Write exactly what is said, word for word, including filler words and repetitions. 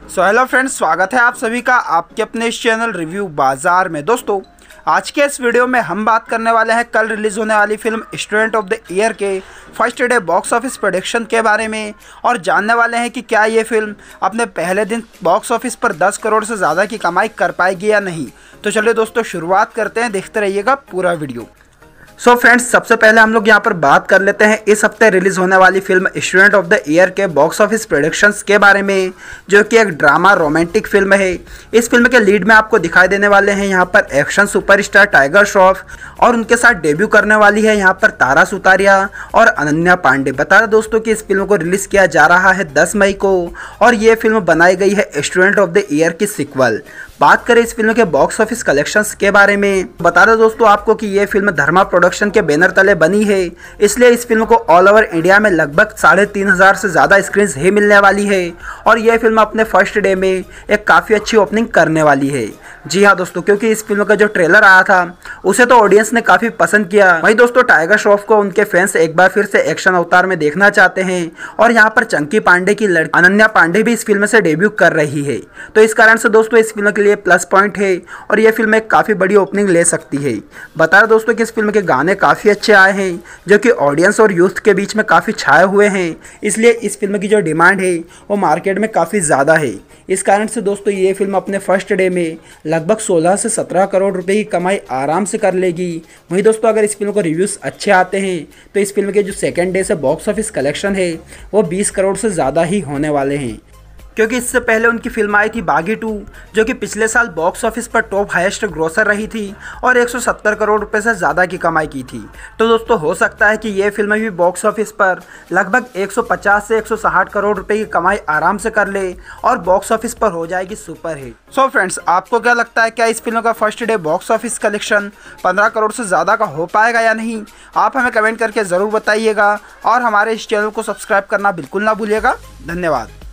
So hello friends, स्वागत है आप सभी का आपके अपने इस चैनल रिव्यू बाजार में। दोस्तों, आज के इस वीडियो में हम बात करने वाले हैं कल रिलीज़ होने वाली film Student of the Year के first day box office prediction के बारे में और जानने वाले हैं कि क्या ये फिल्म अपने पहले दिन बॉक्स ऑफिस पर दस करोड़ से ज़्यादा की कमाई कर पाएगी या नहीं। तो चलिए दोस्तों, शुरुआत करते हैं, देखते रहिएगा पूरा वीडियो। सो so फ्रेंड्स, सबसे पहले हम लोग यहाँ पर बात कर लेते हैं इस हफ्ते रिलीज होने वाली film Student of the Year के बॉक्स ऑफिस प्रेडिक्शंस के बारे में, जो कि एक ड्रामा रोमांटिक फिल्म है। इस फिल्म के लीड में आपको दिखाई देने वाले हैं यहाँ पर एक्शन सुपरस्टार टाइगर श्रॉफ और उनके साथ डेब्यू करने वाली है यहाँ पर तारा सुतारिया और अनन्या पांडे। बता दें दोस्तों कि इस फिल्म को रिलीज किया जा रहा है दस मई को और ये फिल्म बनाई गई है स्टूडेंट ऑफ द ईयर की सिक्वल। बात करें इस फिल्म के बॉक्स ऑफिस कलेक्शंस के बारे में, बता दें दोस्तों आपको कि ये फिल्म धर्मा प्रोडक्शन के बैनर तले बनी है, इसलिए इस फिल्म को ऑल ओवर इंडिया में लगभग साढ़े तीन हजार से ज़्यादा स्क्रीन ही मिलने वाली है और यह फिल्म अपने फर्स्ट डे में एक काफ़ी अच्छी ओपनिंग करने वाली है। जी हाँ दोस्तों, क्योंकि इस फिल्म का जो ट्रेलर आया था उसे तो ऑडियंस ने काफ़ी पसंद किया। वहीं दोस्तों, टाइगर श्रॉफ को उनके फैंस एक बार फिर से एक्शन अवतार में देखना चाहते हैं और यहाँ पर चंकी पांडे की लड़की अनन्या पांडे भी इस फिल्म से डेब्यू कर रही है। तो इस कारण से दोस्तों इस फिल्म के लिए प्लस पॉइंट है और यह फिल्म एक काफ़ी बड़ी ओपनिंग ले सकती है। बता रहे दोस्तों कि इस फिल्म के गाने काफ़ी अच्छे आए हैं, जो कि ऑडियंस और यूथ के बीच में काफ़ी छाए हुए हैं, इसलिए इस फिल्म की जो डिमांड है वो मार्केट में काफ़ी ज़्यादा है। इस कारण से दोस्तों ये फिल्म अपने फर्स्ट डे में लगभग सोलह से सत्रह करोड़ रुपए की कमाई आराम से कर लेगी। वहीं दोस्तों, अगर इस फिल्म को रिव्यूज़ अच्छे आते हैं तो इस फिल्म के जो सेकेंड डे से बॉक्स ऑफिस कलेक्शन है वो बीस करोड़ से ज़्यादा ही होने वाले हैं, क्योंकि इससे पहले उनकी फिल्म आई थी बागी टू, जो कि पिछले साल बॉक्स ऑफिस पर टॉप हाईएस्ट ग्रोसर रही थी और एक सौ सत्तर करोड़ रुपए से ज़्यादा की कमाई की थी। तो दोस्तों, हो सकता है कि ये फिल्म भी बॉक्स ऑफिस पर लगभग एक सौ पचास से एक सौ साठ करोड़ रुपए की कमाई आराम से कर ले और बॉक्स ऑफिस पर हो जाएगी सुपर हिट। सो फ्रेंड्स, आपको क्या लगता है, क्या इस फिल्म का first day box office collection पंद्रह करोड़ से ज़्यादा का हो पाएगा या नहीं? आप हमें कमेंट करके ज़रूर बताइएगा और हमारे इस चैनल को सब्सक्राइब करना बिल्कुल ना भूलिएगा। धन्यवाद।